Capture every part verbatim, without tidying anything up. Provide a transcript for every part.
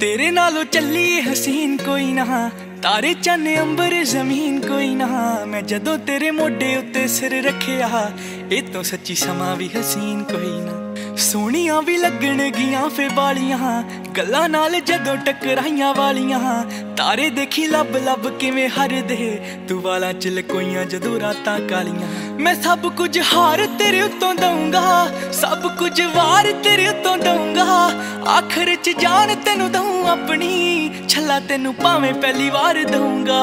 तेरे नालों चली हसीन कोई ना, तारे चन्न अंबर जमीन कोई ना। मैं जदों तेरे मोढे उत्ते सिर रखिया, ए तो सच्ची समा भी हसीन कोई ना। सोहणियां भी लगण गियां फे बालियां, गल्लां नाल जदों टकराइयां वालियां। तारे देखी लब लब किवें हरदे, तू वालां च लकोइयां जदों रातां कालियां। मैं सब कुछ हार तेरे उत्तों दूंगा, सब कुछ वार तेरे उत्तों दूंगा। आखिर च जान तेनू दूं अपनी, छला तेनू भावें पहली वार दूंगा।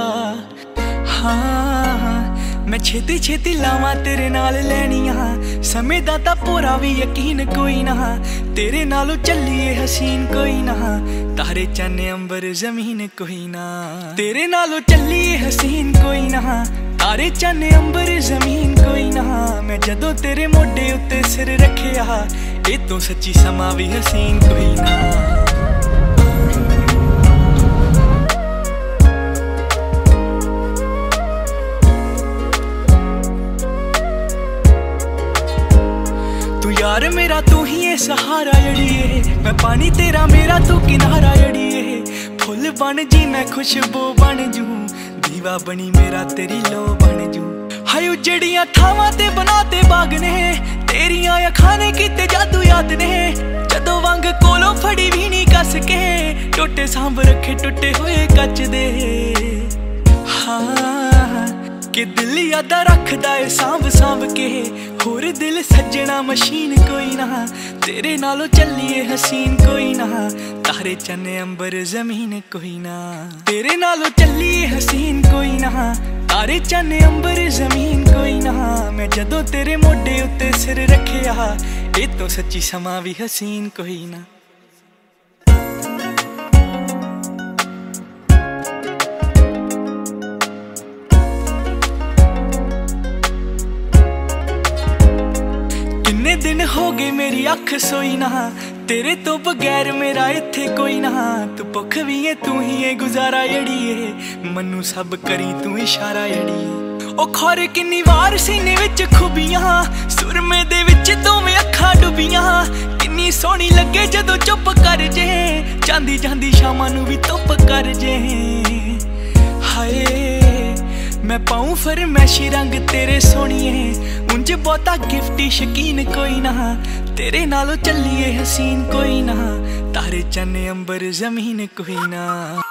हाँ मैं छेती छेती लावां तेरे नाल लैनियां, समय दा तां पूरा भी यकीन कोई ना। तेरे नालों चलिए हसीन कोई ना, तारे चन्न अंबर जमीन कोई ना। तेरे नालों चलिए हसीन कोई ना, तारे चन्न अंबर जमीन कोई ना। मैं जदों तेरे मोढे उत्ते सिर रखिया, ए तो सच्ची समा भी हसीन कोई ना। यार मेरा तू ही है सहारा जड़िए, मैं पानी तेरा मेरा तू किनारा जड़िए। फुल बन जी मैं खुशबू बन जू, दीवा बनी मेरा तेरी लो बन जू। हाय उजड़ियां थावां ते बनाते बाग ने, तेरियां अखां ने कीते जादू याद ने। जदों वंग कोलों फड़ी भी नहीं कस के, टोटे सांभ रखे टुटे हुए कच दे। हाँ कि दिल यादा रखदा है सांभ सांभ के, होर दिल सज्जना मशीन कोई ना। तेरे नालों चलिए हसीन कोई ना, तारे चन्न अंबर जमीन कोई ना। तेरे नालों चलिए हसीन कोई ना, तारे चन्न अंबर जमीन कोई ना। मैं जदों तेरे मोढे उत्ते सिर रखिया, ए तो सच्ची समा भी हसीन कोई ना। दिन हो गए मेरी अख सोई ना, तेरे तो बगैर मेरा इत्थे कोई ना। तू भुख भी है तू ही है गुजारा जड़िए, मनु सब करी तू इशारा जड़िए। ओ खौरे किन्नी वार सीने विच खुबियां, सुरमे दे विच दोवें अखां डुबियां। किन्नी सोहनी लगे जदों चुप कर जे, जांदी जांदी शामां नू भी धुप कर जे। हाय मैं पाऊं फरमैशी रंग तेरे सोहणिए, उंज बहुता गिफ्टी शकीन कोई ना। तेरे नालों चलिए हसीन कोई ना, तारे चन्न अंबर जमीन कोई ना।